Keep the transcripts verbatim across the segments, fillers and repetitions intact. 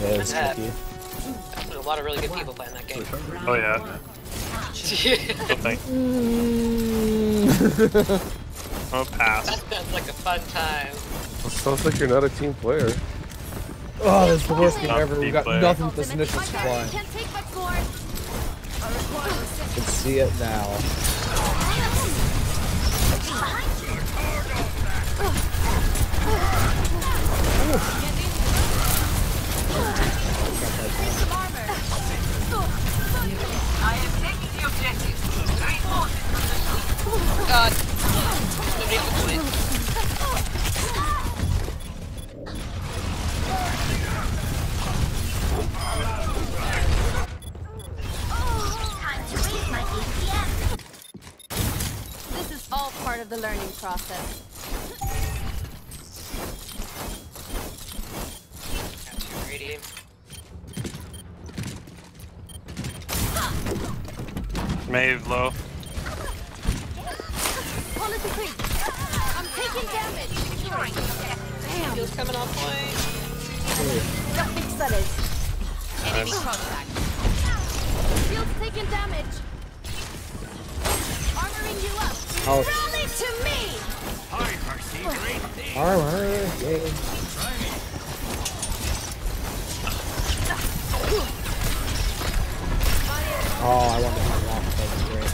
Yeah, it's tricky. There's a lot of really good people playing that game. Oh yeah. Good thing. I'll pass. That sounds like a fun time. It sounds like you're not a team player. Oh, this is the worst game Not ever. We got player. nothing with this initial supply. Can't take my sword. I can see it now. God. Nobody else win. This is all part of the learning process. Got two greedy. Maeve low. Policy creep. I'm taking damage. Damn. Heal's coming off point. The fix that is. Enemy Nice. contact. Shield's taking damage. Armoring you up. Oh. Rally to me. Armor. Yeah. Oh, I want to have lock. That's great.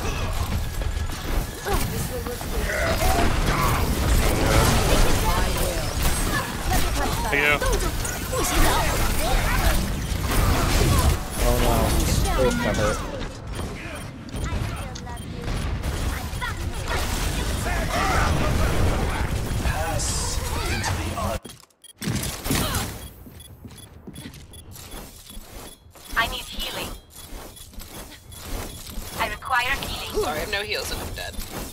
Thank you. Oh no. Wait, that hurt. I need healing. I require healing. Sorry, I have no heals and I'm dead.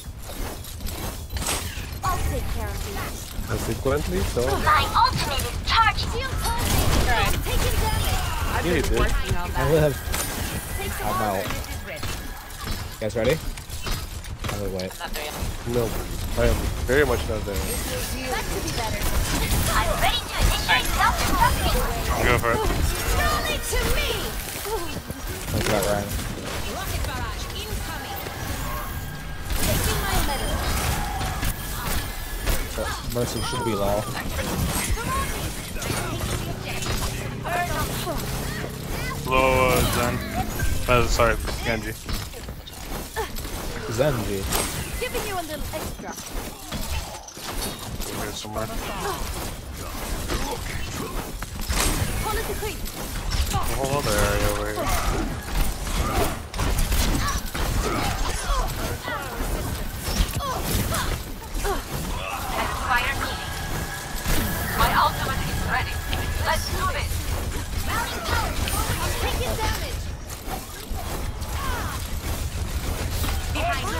I'll take care of you. Consequently, so. My ultimate is charging. Shield holding. Alright. Taking damage. Yeah, you did. I live. Take some I'm armor. out. You guys ready? I'm gonna wait. I'm not there yet. No, I am very much not there. That could be better. I'm ready to initiate self-destruction. Go for it. Rally to me. Look at that, Ryan. Rocket barrage incoming. Taking my medicine. But Mercy should be low. Low uh, Zen. Uh, sorry, Genji. Zenji. Giving you a little extra. Here somewhere. Policy creep. A whole other area over here. I require healing. My ultimate is ready. Let's do this. Taking damage. Behind you.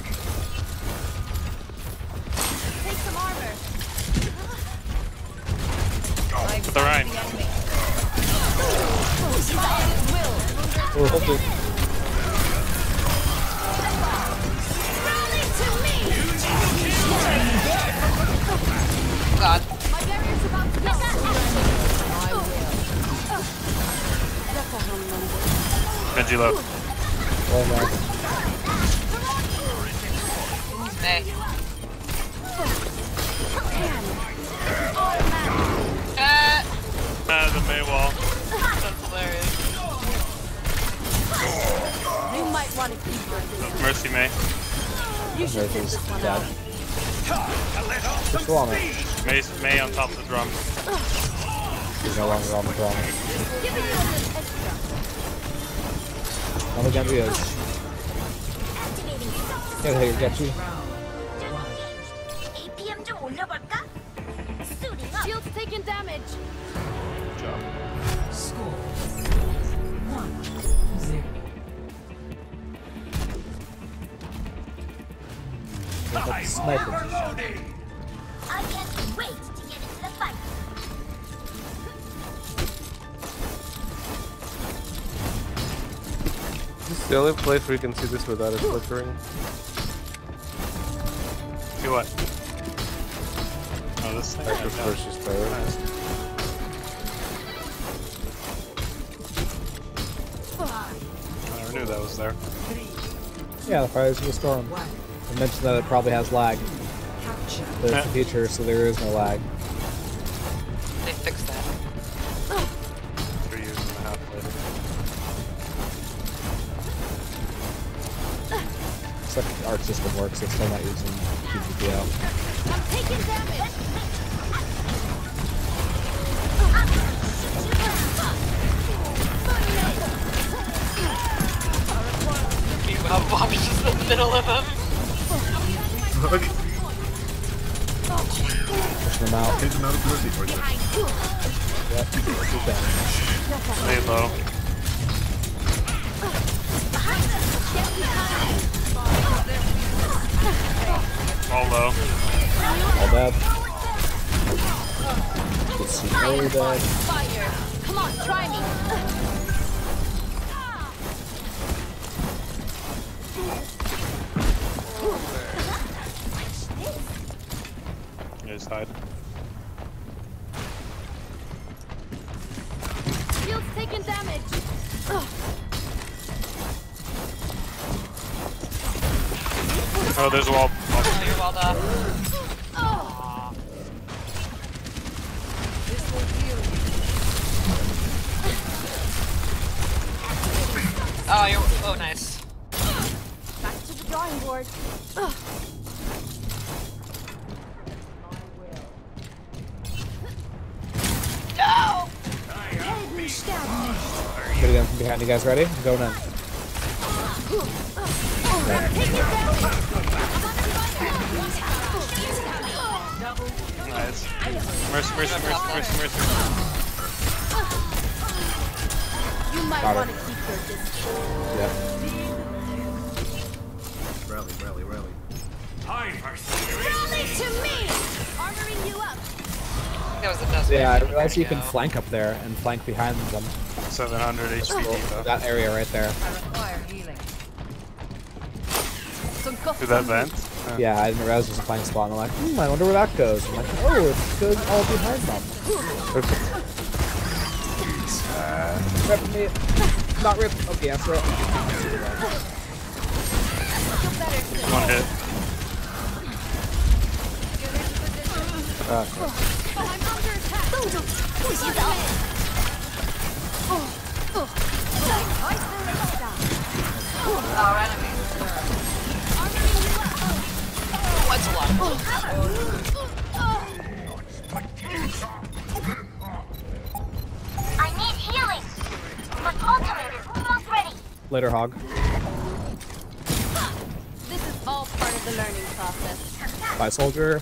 Take some armor. To the right. Oh, hopefully. Rally to me. God. My barrier's about to get that Genji low. Oh man. Hey. Uh, Ah, the Mei wall. that's hilarious. You might want to keep your distance. Mercy Mei. You should sit this one out. Just go on it. Mei, Mei on top of the drum. He's no longer on the drum. Giving you a little extra. Now the Genji is. Get here, get you. 에이피엠 좀 올려볼까? Suiting up. Shield's taking damage. Like sniper. I can't wait to get into the fight. This is the only place where you can see this without it flickering. See what? Oh, this thing. Active versus third. Nice. that was there. Yeah, the Fires of the Storm. I mentioned that it probably has lag. But it's a feature, so there is no lag. They fixed that. Three years and a half later. It's like the arc system works, it's still not using G P P L. I'm taking damage. Meanwhile, Bob's just in the middle of him. Pushing them out. Take them out of Mercy for you. Yep, keep damage. Lay low. All low. All dead. Let's see, all dead. Fire. Come on, try me. You just hide. Shield's taking damage. Oh, there's a wall. Oh, you're well done. Oh, you're. Oh, nice. Back to the drawing board. No! Get it in from behind. You guys ready? I'm going in. Nice. Mercy, mercy, mercy, mercy, mercy. You might Got want her. to keep your distance. Yep. Rally, rally, rally. Rally to me! Armoring you up. That was the best way Yeah, I to realized you can go. flank up there and flank behind them. seven hundred H P though. That area right there. To that vent? Yeah, I didn't realize there's a flank spot. And I'm like, hmm, I wonder where that goes. I'm like, oh, it goes all behind them. Uh, rip me. Not rip. Okay, that's right. One hit. Uh, I'm under attack. Push it out. Our enemy. What's a lot? I need healing. My ultimate is almost ready. later, Hog. This is all part of the learning process. Bye, soldier.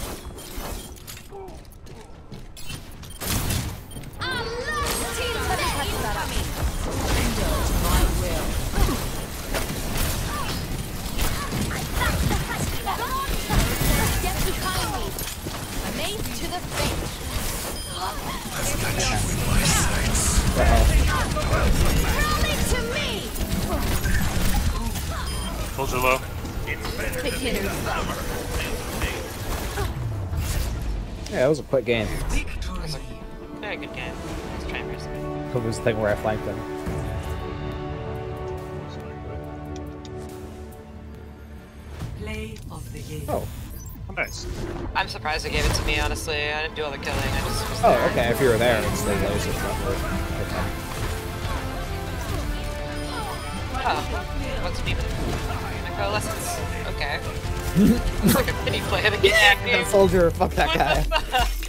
I love team incoming. Get behind me. Mace to the face. Rally to me. Soldier low. Big hitters. Yeah, it was a quick game. It was a very good game. Let's try and reset. It was the thing where I flanked them. Play of the game. Oh. Oh, nice. I'm surprised they gave it to me, honestly. I didn't do all the killing. I just was Oh, there. okay. If you were there, it's the laser stuff. Okay. Oh, what's even Echo lessons? Okay. It's like a mini play of the game. Soldier, fuck that guy. What the fuck?